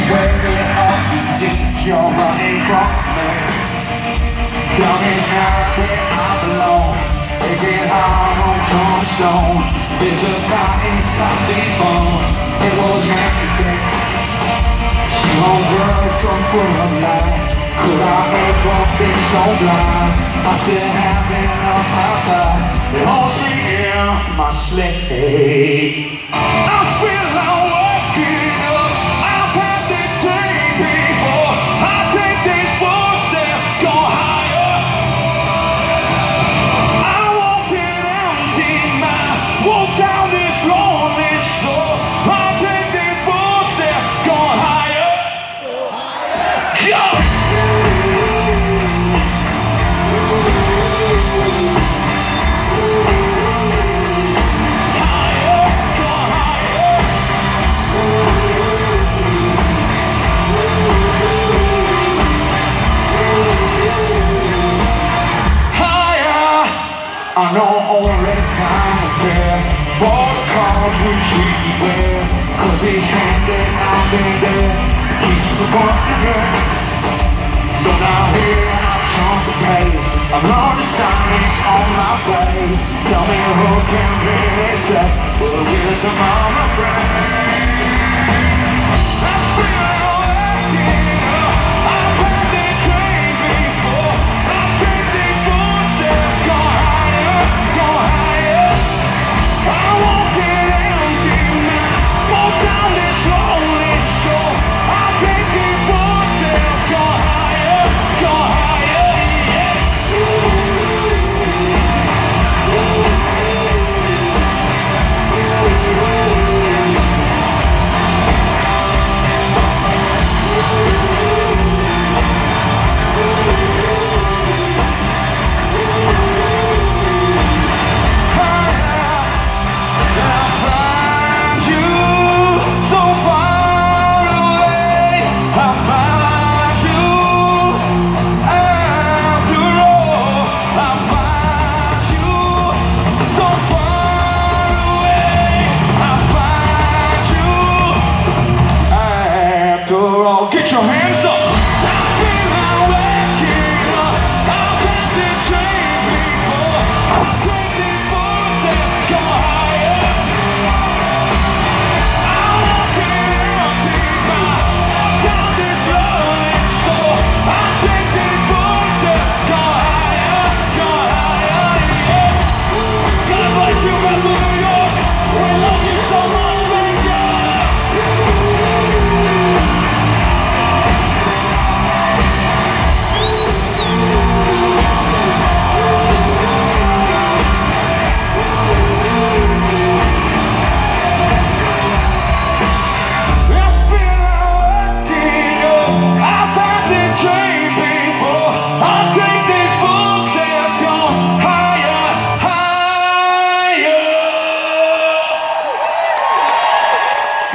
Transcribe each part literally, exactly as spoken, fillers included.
way off you think you're running from me. Tell me now where I belong. Is it hard on tombstone? There's a fire inside the bone. It was meant to be. She won't run from full of light. Could I ever be so blind? I still have enough my pride. It holds me in my sleigh. I feel like waking up. I've had the day before. I take these footsteps, go higher. I walked an empty mind, walk down this lonely shore. I take these footsteps, go higher. Go! I know only time to care for the cause we keep wear. Cause he's handing out in there, keeps the book together. So now here I turn the page, I'm on the signs on my way. Tell me who can really say, for the wisdom of my brain. Get your hands up!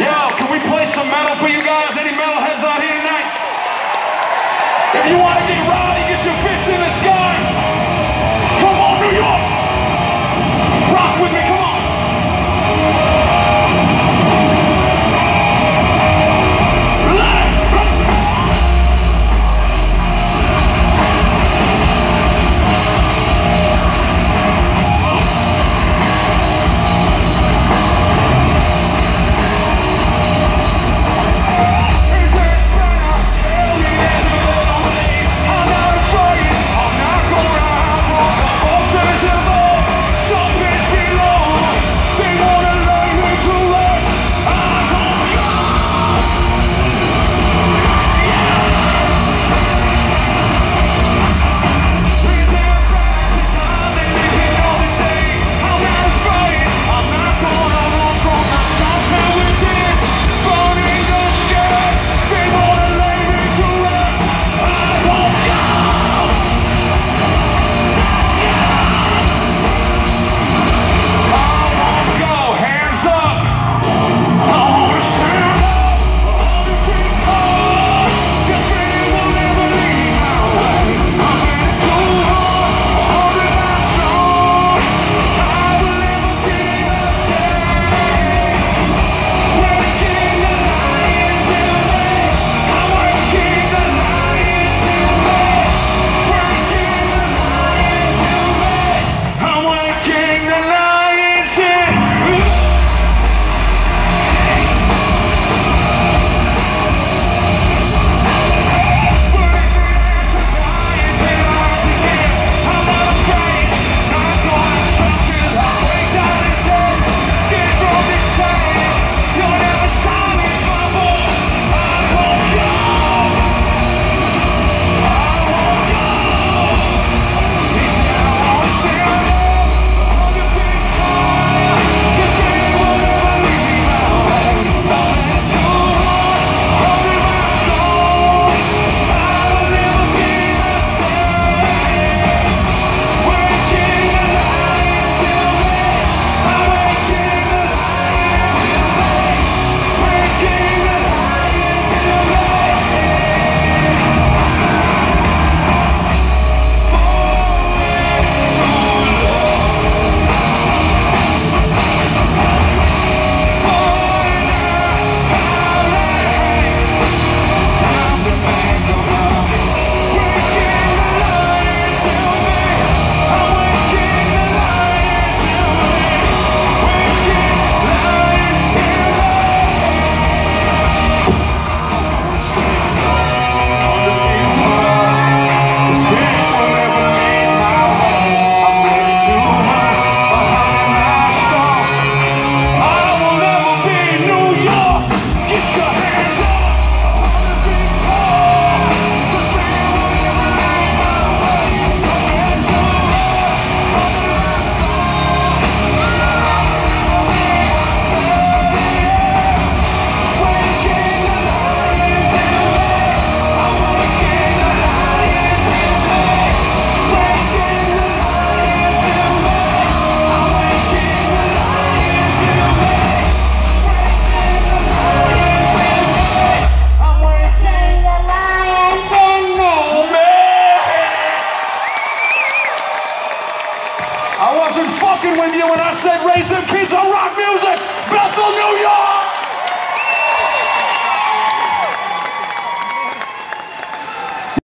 Some metal for you guys. Any metalheads out here tonight? If you want to get